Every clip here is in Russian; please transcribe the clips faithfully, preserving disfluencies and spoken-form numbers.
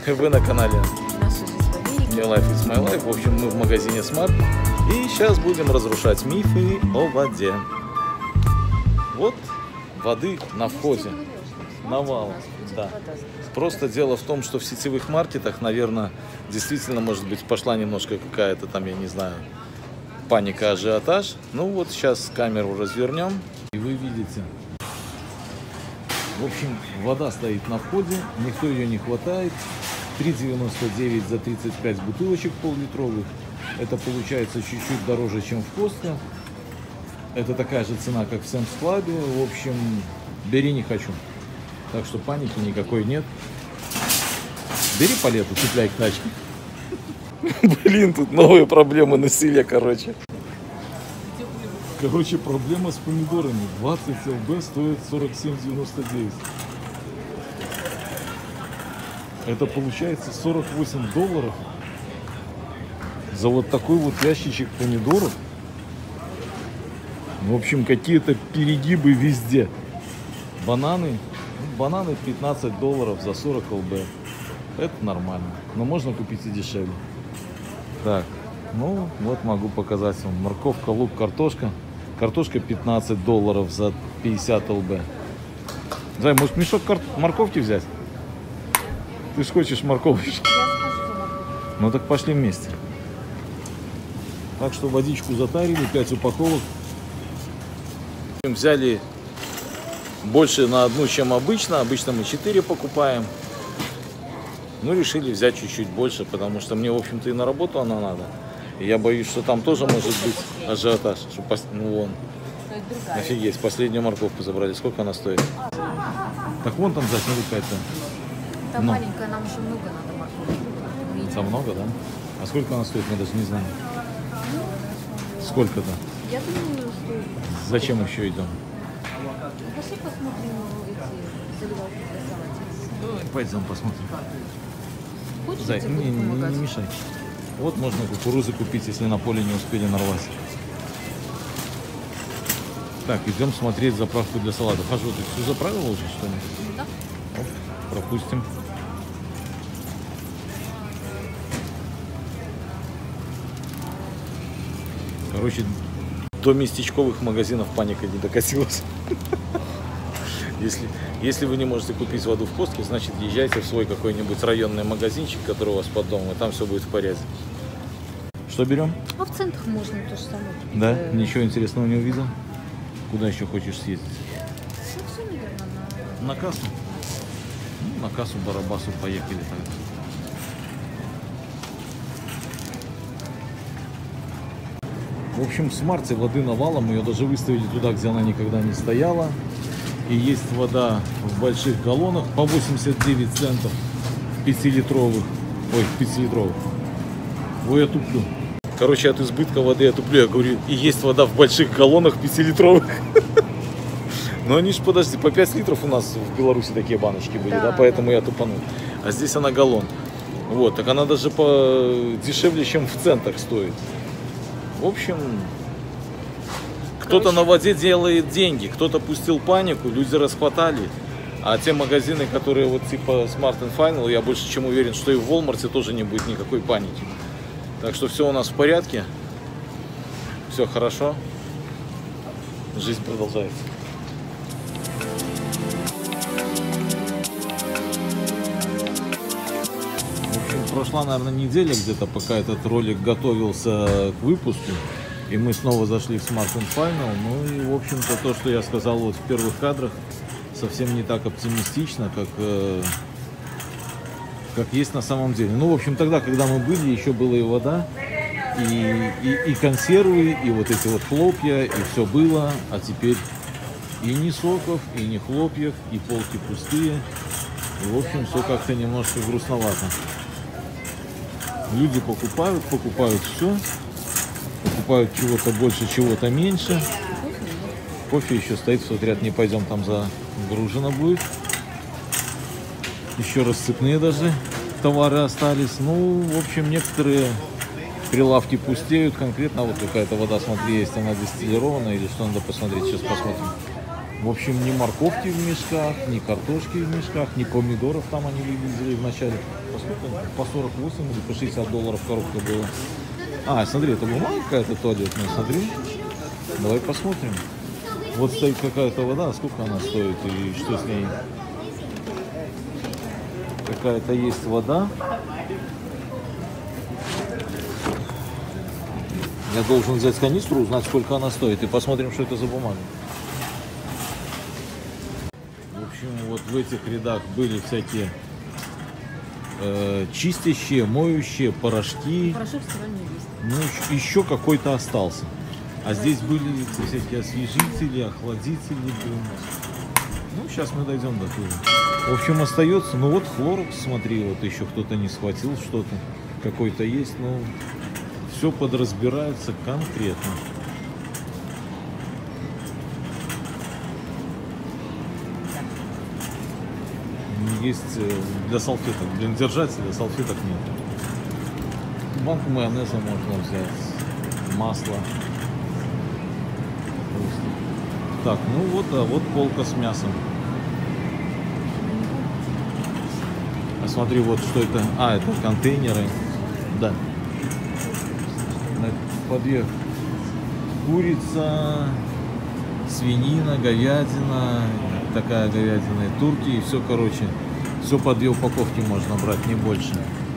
Вы на канале Наша жизнь в Америке. New Life is My Life. В общем, мы в магазине Smart. И сейчас будем разрушать мифы о воде. Вот воды на входе. Навал. Да. Просто дело в том, что в сетевых маркетах, наверное, действительно, может быть, пошла немножко какая-то там, я не знаю, паника, ажиотаж. Ну вот сейчас камеру развернем. И вы видите. В общем, вода стоит на входе, никто ее не хватает. три девяносто девять за тридцать пять бутылочек пол-литровых. Это получается чуть-чуть дороже, чем в Костко. Это такая же цена, как в Сэмс Клабе. В общем, бери не хочу. Так что паники никакой нет. Бери палету, цепляй к тачке. Блин, тут новые проблемы насилия, короче. Короче, проблема с помидорами. двадцать эл бэ стоит сорок семь девяносто девять. Это получается сорок восемь долларов за вот такой вот ящичек помидоров. В общем, какие-то перегибы везде. Бананы. Бананы пятнадцать долларов за сорок эл бэ. Это нормально. Но можно купить и дешевле. Так, ну вот могу показать вам. Морковка, лук, картошка. Картошка пятнадцать долларов за пятьдесят эл бэ. Зай, может мешок кар... морковки взять? Ты же хочешь морковочки. Ну так пошли вместе. Так что водичку затарили, пять упаковок. Взяли больше на одну, чем обычно. Обычно мы четыре покупаем. Ну, решили взять чуть-чуть больше, потому что мне, в общем-то, и на работу она надо. И я боюсь, что там тоже может быть ажиотаж. Что пос... Ну, вон. Офигеть, последнюю морковку забрали. Сколько она стоит? Так вон там за смотри, какая-то. Там маленькая, нам еще много надо морковки. Там много, да? А сколько она стоит, мы даже не знаем. Сколько-то? Я думаю, что... Зачем еще идем? Пошли посмотрим эти заливалки для салатика. Пойдем посмотрим. Хочешь, Зай, я не, тебе не, буду не, помогать? не мешай. Вот можно кукурузы купить, если на поле не успели нарвать. Так, идем смотреть заправку для салатов. А что, ты все заправила уже, что ли? Да. Оп, пропустим. Короче, до местечковых магазинов паника не докатилась. Если, если вы не можете купить воду в Костке, значит езжайте в свой какой-нибудь районный магазинчик, который у вас под домом, и там все будет в порядке. Что берем? А в центрах можно то же самое. Да? Э, Ничего интересного не увидел? Куда еще хочешь съездить? Ну, все, наверное, на... На кассу? Ну, на кассу Барабасу поехали тогда. В общем, в Смарте воды навалом, ее даже выставили туда, где она никогда не стояла. И есть вода в больших галлонах по восемьдесят девять центов, пятилитровых. Ой, пятилитровых. Ой, я туплю. Короче, от избытка воды я туплю. Я говорю, и есть вода в больших галлонах пятилитровых. Но они ж, подожди, по пять литров у нас в Беларуси такие баночки были, да, поэтому я тупанул. А здесь она галлон. Вот, так она даже по дешевле, чем в центрах стоит. В общем, кто-то на воде делает деньги, кто-то пустил панику, люди расхватали. А те магазины, которые вот типа Smart and Final, я больше чем уверен, что и в Walmart тоже не будет никакой паники. Так что все у нас в порядке, все хорошо, жизнь продолжается. Прошла, наверное, неделя где-то, пока этот ролик готовился к выпуску. И мы снова зашли в Smart and Final. Ну и, в общем-то, то, что я сказал вот в первых кадрах, совсем не так оптимистично, как, э, как есть на самом деле. Ну, в общем, тогда, когда мы были, еще была и вода, и, и, и консервы, и вот эти вот хлопья, и все было. А теперь и ни соков, и ни хлопьев, и полки пустые. И, в общем, все как-то немножко грустновато. Люди покупают, покупают все, покупают чего-то больше, чего-то меньше. Кофе еще стоит, в тот ряд не пойдем, там загружено будет. Еще рассыпные даже товары остались. Ну, в общем, некоторые прилавки пустеют. Конкретно вот какая-то вода, смотри, есть она дистиллированная или что, надо посмотреть, сейчас посмотрим. В общем, ни морковки в мешках, ни картошки в мешках, ни помидоров там они видели в начале. сколько? По сорок восемь или по шестьдесят долларов коробка была. А, смотри, это бумага какая-то туалетная, смотри. Давай посмотрим. Вот стоит какая-то вода, сколько она стоит и что с ней? Какая-то есть вода. Я должен взять канистру, узнать, сколько она стоит, и посмотрим, что это за бумага. В общем, вот в этих рядах были всякие э, чистящие, моющие, порошки. Порошок стиральный лист. Ну, еще какой-то остался. А здесь были эти всякие освежители, охладители были у нас. Ну, сейчас мы дойдем до туда. В общем, остается, ну вот хлорокс, смотри, вот еще кто-то не схватил что-то. Какой-то есть, но все подразбирается конкретно. Есть для салфеток, блин, держателя салфеток нет. Банку майонеза можно взять, масло. Так, ну вот, а вот полка с мясом. А смотри, вот что это. А, это контейнеры. Да. По две. Курица, свинина, говядина, такая говядина и турки, и все, короче, все по две упаковки можно брать, не больше.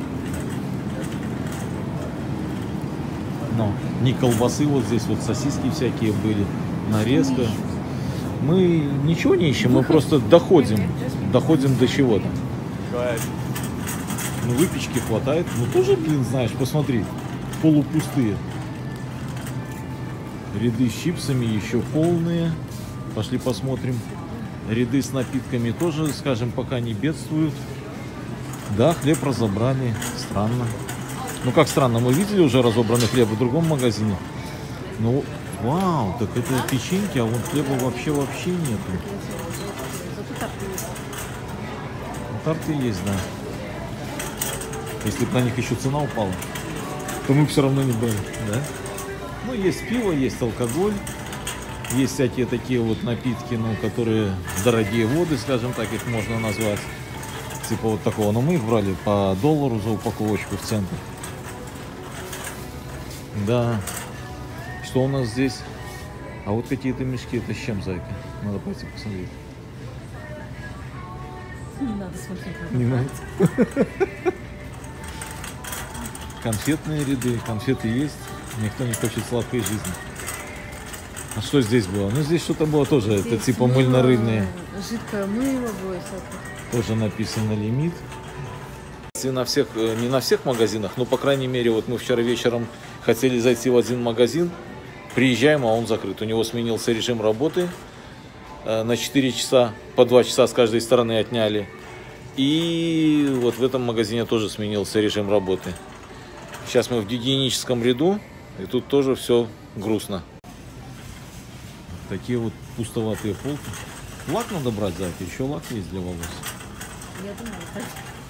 Но не колбасы, вот здесь вот сосиски всякие были, нарезка. Мы ничего не ищем, мы просто доходим, доходим до чего-то. Ну, выпечки хватает, ну тоже, блин, знаешь, посмотри, полупустые. Ряды с чипсами еще полные. Пошли посмотрим. Ряды с напитками тоже, скажем, пока не бедствуют. Да, хлеб разобрали. Странно. Ну как странно, мы видели уже разобранный хлеб в другом магазине. Ну, вау, так это печеньки, а вон хлеба вообще вообще нету. Тарты есть, да. Если бы на них еще цена упала, то мы все равно не были, да? Ну, есть пиво, есть алкоголь, есть всякие такие вот напитки, ну, которые дорогие воды, скажем так, их можно назвать. Типа вот такого. Но мы их брали по доллару за упаковочку в центр. Да. Что у нас здесь? А вот какие-то мешки. Это с чем, зайка? Надо пойти посмотреть. Не надо смотреть. Не надо. Конфетные ряды. Конфеты есть. Никто не хочет сладкой жизни. А что здесь было? Ну, здесь что-то было тоже. Здесь это типа мыльно-рыбные. Жидкое мыло будет. Тоже написано лимит. На всех, не на всех магазинах, но, по крайней мере, вот мы вчера вечером хотели зайти в один магазин. Приезжаем, а он закрыт. У него сменился режим работы. На четыре часа, по два часа с каждой стороны отняли. И вот в этом магазине тоже сменился режим работы. Сейчас мы в гигиеническом ряду. И тут тоже все грустно. Такие вот пустоватые полки. Лак надо брать, Зайка, еще лак есть для волос. Я думаю, так.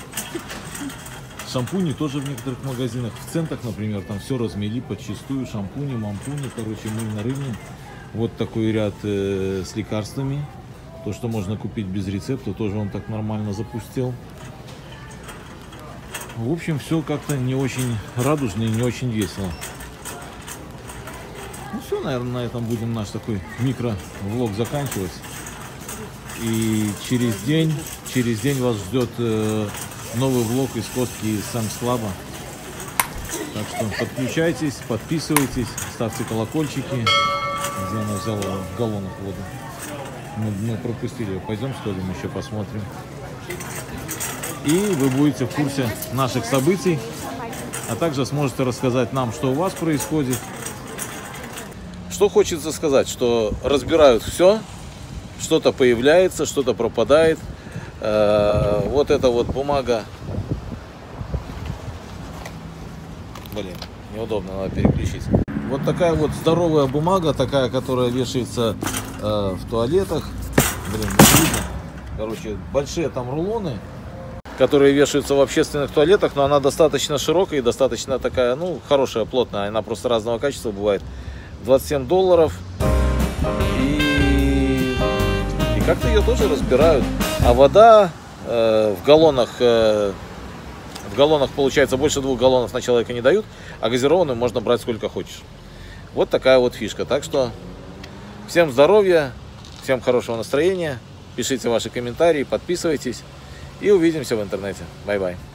Шампуни тоже в некоторых магазинах. В центрах, например, там все размели подчистую. Шампуни, мампуни, короче, мыльно-рыбные. Вот такой ряд э, с лекарствами. То, что можно купить без рецепта, тоже он так нормально запустил. В общем, все как-то не очень радужно и не очень весело. Ну все, наверное, на этом будем наш такой микро-влог заканчивать. И через день, через день вас ждет э, новый влог из Костки из Sam's Club. Так что подключайтесь, подписывайтесь, ставьте колокольчики. Где она взяла в галлонах воду? Мы, мы пропустили ее. Пойдем, что ли, мы еще посмотрим. И вы будете в курсе наших событий, а также сможете рассказать нам, что у вас происходит. Что хочется сказать, что разбирают все, что-то появляется, что-то пропадает. Э, вот эта вот бумага. Блин, неудобно, надо переключить. Вот такая вот здоровая бумага, такая, которая вешается э, в туалетах. Блин, не видно. Короче, большие там рулоны, которые вешаются в общественных туалетах, но она достаточно широкая и достаточно такая, ну, хорошая, плотная. Она просто разного качества бывает. двадцать семь долларов. И, и как-то ее тоже разбирают. А вода э, в галлонах э, В галлонах, получается, больше двух галлонов на человека не дают, а газированную можно брать сколько хочешь. Вот такая вот фишка. Так что всем здоровья, всем хорошего настроения. Пишите ваши комментарии, подписывайтесь и увидимся в интернете. Бай-бай.